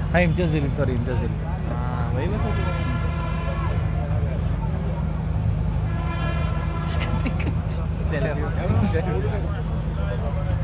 हाँ इम्तियाज़ जलील सॉरी इम्तियाज़ जलील हाँ वही मैं सोच रहा हूँ।